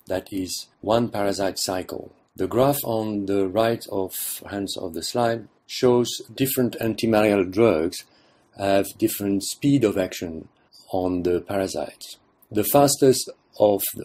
that is one parasite cycle. The graph on the right hand of the slide shows different antimalarial drugs have different speed of action on the parasites. The fastest of